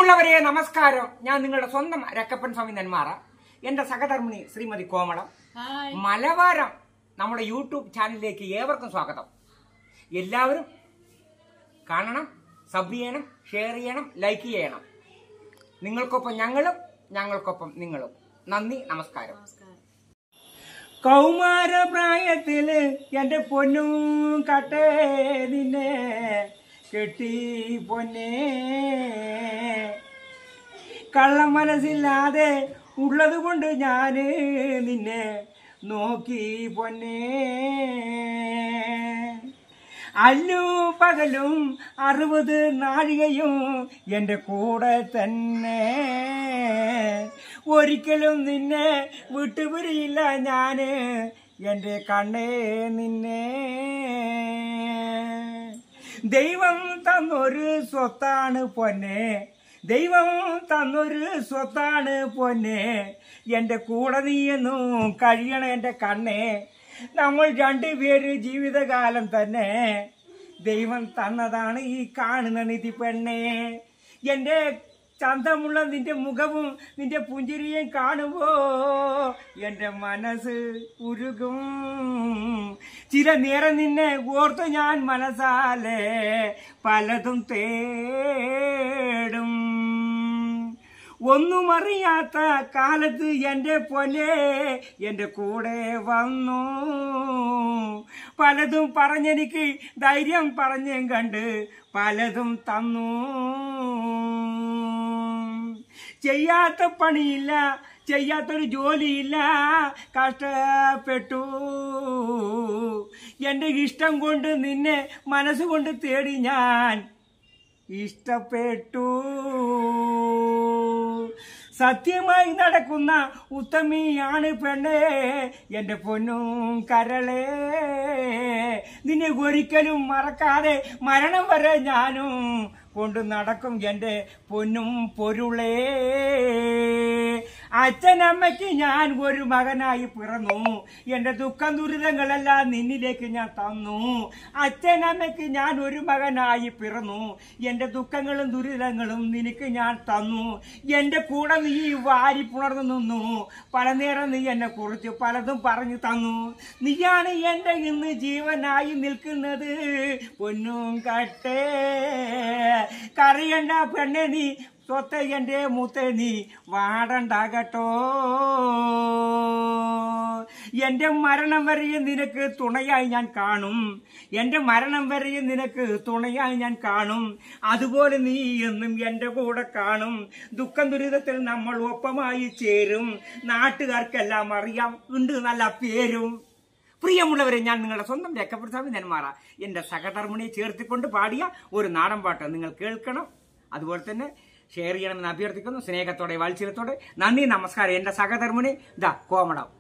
പ്രിയമുള്ളവരെ നമസ്കാരം. ഞാൻ നിങ്ങളുടെ സ്വന്തം രക്കപ്പൻ സ്വാമി നെന്മാറ. എന്റെ സഹധർമ്മിണി ശ്രീമതി കോമളം. മലബാരം നമ്മുടെ യൂട്യൂബ് ചാനലിലേക്ക് ഏവർക്കും സ്വാഗതം. എല്ലാവരും കാണണം, സബ് ചെയ്യണം, ഷെയർ ചെയ്യണം, ലൈക്ക് ചെയ്യണം. നിങ്ങൾക്കൊപ്പം ഞങ്ങളും, ഞങ്ങൾക്കൊപ്പം നിങ്ങളും. നന്ദി, നമസ്കാരം. കൗമാരപ്രായത്തില് എന്റെ പൊന്നും കട്ടേ നിന്നെ കെട്ടി പൊന്നേ, കള്ള മനസ്സില്ലാതെ ഉള്ളത് കൊണ്ട് ഞാന് നിന്നെ നോക്കി പൊന്നേ. അല്ലു പകലും 60 നാഴികയും എന്റെ കൂടെ തന്നെ, ഒരിക്കലും നിന്നെ വിട്ടുപിരിയില്ല ഞാന് എന്റെ കണ്ണേ നിന്നെ. ദൈവം തന്നൊരു സ്വത്താണ് പൊന്നെ, ദൈവം തന്നൊരു സ്വത്താണ് പൊന്നെ. എന്റെ കൂടെ നീയെന്നും കഴിയണ എന്റെ കണ്ണേ. നമ്മൾ രണ്ടുപേര് ജീവിതകാലം തന്നെ ദൈവം തന്നതാണ് ഈ കാണുന്ന നിധി പെണ്ണേ. എന്റെ ചന്തമുള്ള നിന്റെ മുഖവും നിന്റെ പുഞ്ചിരിയും കാണുമ്പോ എന്റെ മനസ്സ് ഉരുകും. ചില നേരം നിന്നെ ഓർത്തു ഞാൻ മനസ്സാലെ പലതും തേടും. ഒന്നും അറിയാത്ത കാലത്ത് എന്റെ പൊന്നെ എന്റെ കൂടെ വന്നു. പലതും പറഞ്ഞെനിക്ക് ധൈര്യം പറഞ്ഞും കണ്ട് പലതും തന്നു. ചെയ്യാത്ത പണിയില്ല, ചെയ്യാത്തൊരു ജോലിയില്ല, കഷ്ടപ്പെട്ടു. എന്റെ ഇഷ്ടം കൊണ്ട് നിന്നെ മനസ്സുകൊണ്ട് തേടി ഞാൻ ഇഷ്ടപ്പെട്ടു. സത്യമായി നടക്കുന്ന ഉത്തമിയാണ് പെണ്ണേ എന്റെ പൊന്നും കരളേ. നിന്നെ ഒരിക്കലും മറക്കാതെ മരണം വരെ ഞാനും കൊണ്ട് നടക്കും എന്റെ പൊന്നും പൊരുളേ. അച്ഛനമ്മയ്ക്ക് ഞാൻ ഒരു മകനായി പിറന്നു. എന്റെ ദുഃഖം ദുരിതങ്ങളെല്ലാം നിന്നിലേക്ക് ഞാൻ തന്നു. അച്ഛനമ്മയ്ക്ക് ഞാൻ ഒരു മകനായി പിറന്നു. എന്റെ ദുഃഖങ്ങളും ദുരിതങ്ങളും നിനക്ക് ഞാൻ തന്നു. എന്റെ കൂടെ നീ വാരി പുണർന്നു നിന്നു. പല നേരം നീ എന്നെ കുറിച്ച് പലതും പറഞ്ഞു തന്നു. നീയാണ് എന്റെ ഇന്ന് ജീവനായി നിൽക്കുന്നത് പൊന്നും കട്ടേ. കറിയണ്ട പെണ്ണെ നീ, സ്വത്ത എന്റെ മൂത്ത നീ വാടണ്ടാകട്ടോ. എന്റെ മരണം വരെയും നിനക്ക് തുണയായി ഞാൻ കാണും. എന്റെ മരണം വരെയും നിനക്ക് തുണയായി ഞാൻ കാണും. അതുപോലെ നീ എന്നും എന്റെ കൂടെ കാണും. ദുഃഖം ദുരിതത്തിൽ നമ്മൾ ഒപ്പമായി ചേരും. നാട്ടുകാർക്കെല്ലാം അറിയാം ഉണ്ട് നല്ല പേരും. പ്രിയമുള്ളവരെ, ഞാൻ നിങ്ങളുടെ സ്വന്തം രക്കപ്പൻ സ്വാമി നെന്മാറ. എന്റെ സഹധർമ്മിണിയെ ചേർത്തിക്കൊണ്ട് പാടിയ ഒരു നാടൻ പാട്ട് നിങ്ങൾ കേൾക്കണം. അതുപോലെ തന്നെ ഷെയർ ചെയ്യണമെന്ന് അഭ്യർത്ഥിക്കുന്നു. സ്നേഹത്തോടെ വാത്സല്യത്തോടെ. നന്ദി, നമസ്കാരം. എന്റെ സഹധർമ്മിണി കോമളം.